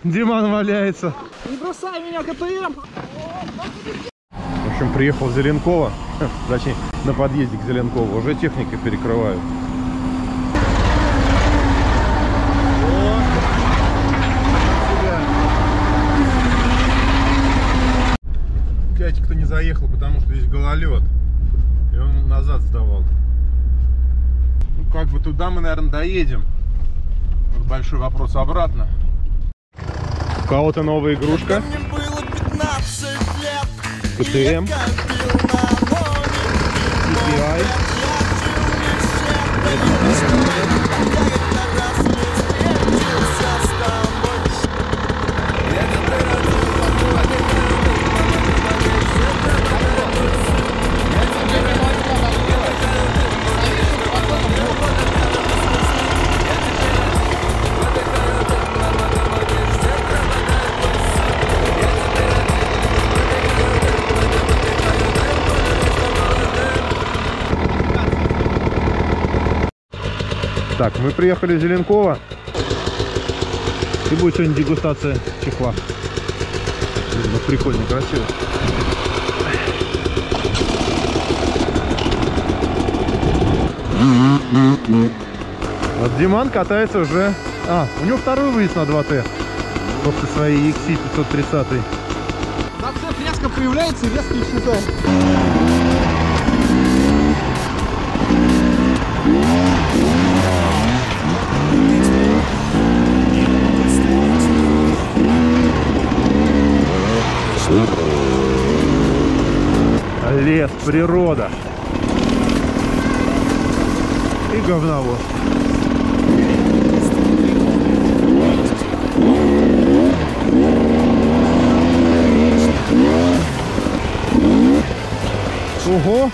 Диман валяется. Не бросай меня, КТМ! В общем, приехал в Зеленково, точнее, на подъезде к Зеленкову. Уже техника перекрывают. Дядька-то не заехал, потому что здесь гололед. И он назад сдавал. Ну, как бы туда мы, наверное, доедем. Вот большой вопрос обратно. У кого-то новая игрушка. КТМ. CPI. Так, мы приехали в Зеленково. И будет сегодня дегустация чехла. Ну, прикольно, красиво. Вот Диман катается уже. У него второй выезд на 2Т. После своей XC 530. Зацеп резко появляется и резко исчезает. Лес, природа и говновоз. Ого!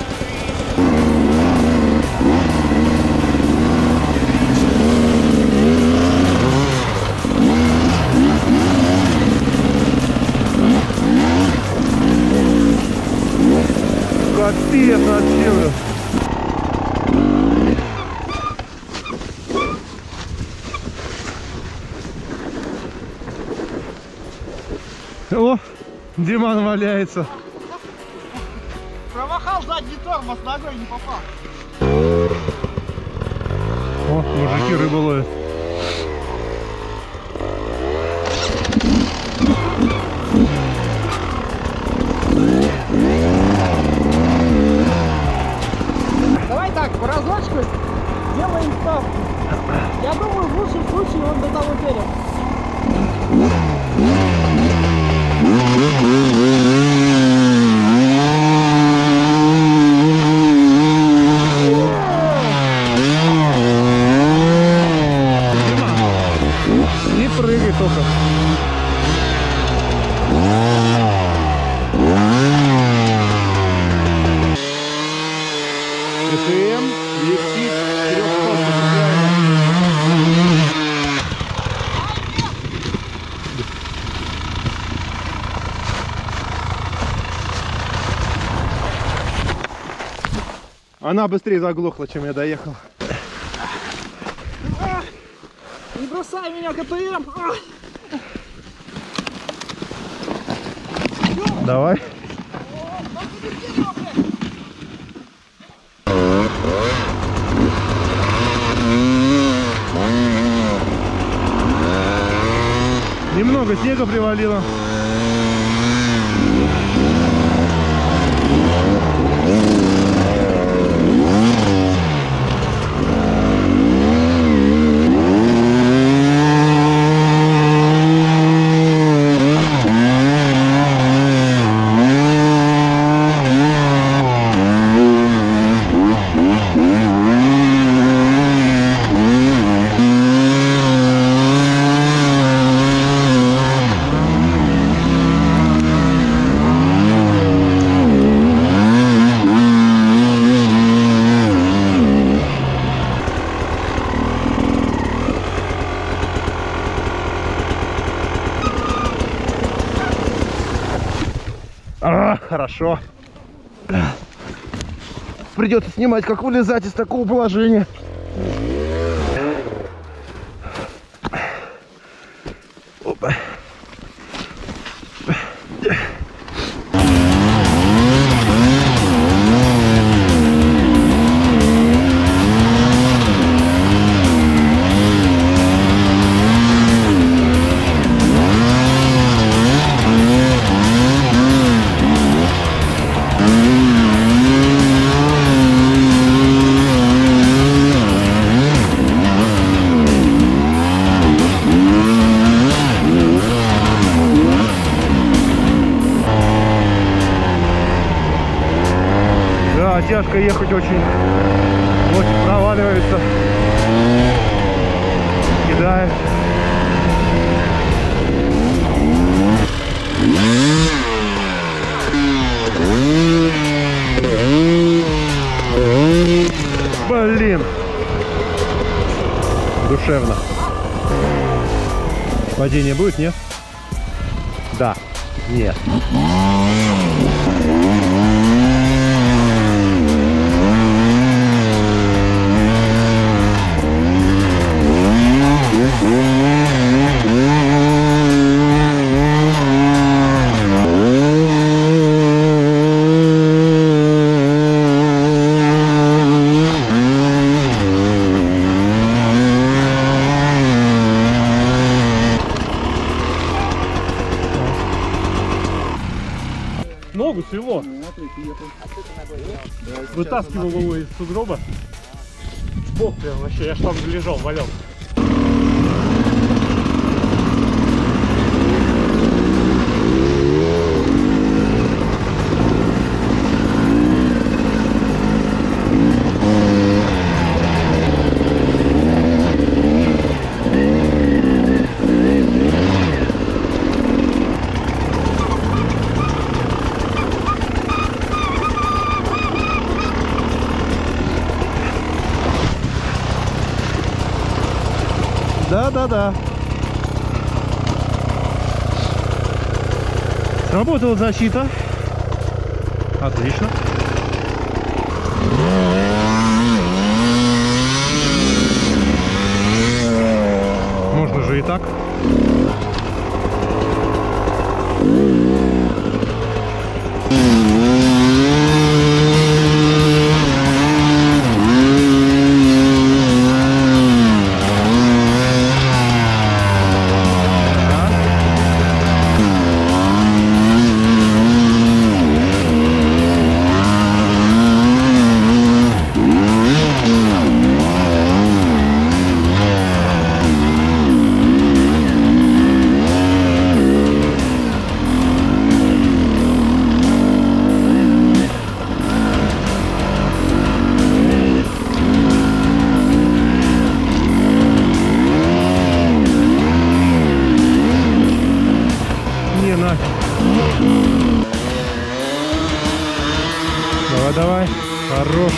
Капец вообще. О, Диман валяется. Промахал задний тормоз, ногой не попал. О, мужики рыбу ловят. Давай так, по разочку делаем ставку. Я думаю, в лучшем случае он до того берега. Не прыгай только. КТМ, EXC 400. Она быстрее заглохла, чем я доехал. Не бросай меня, КТМ! Давай. Немного снега привалило. Хорошо. Придется снимать, как вылезать из такого положения. Опа. Жестко ехать очень. Лодки проваливаются. Кидает. Блин. Душевно. Падение будет, нет? Да. Нет. Ногу свело. Вытаскивал его из сугроба. Бог прям вообще, я ж там лежал, валял. Да. Сработала защита. Отлично. Можно же и так. Давай, хорош.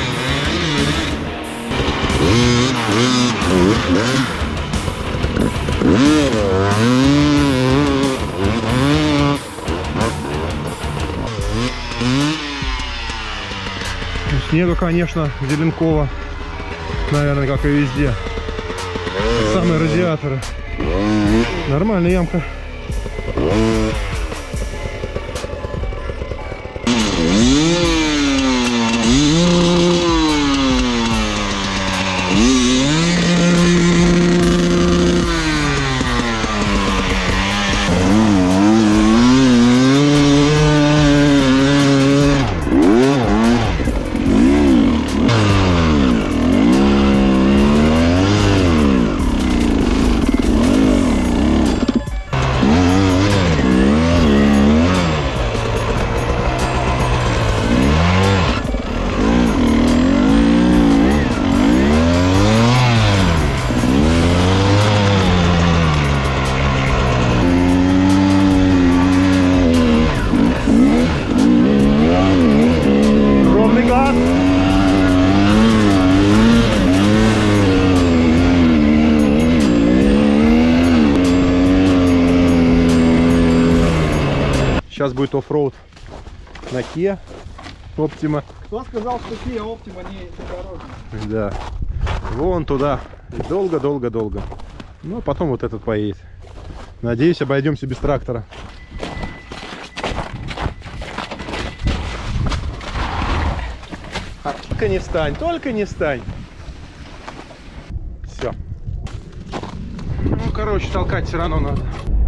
Снега, конечно, Зеленкова, наверное, как и везде. Самые радиаторы. Нормальная ямка. Сейчас будет оффроуд на Kia Optima. Кто сказал, что Kia Optima не дорожная? Да. Вон туда. Долго. Ну, а потом вот этот поедет. Надеюсь, обойдемся без трактора. Только не встань. Все. Ну, короче, толкать все равно надо.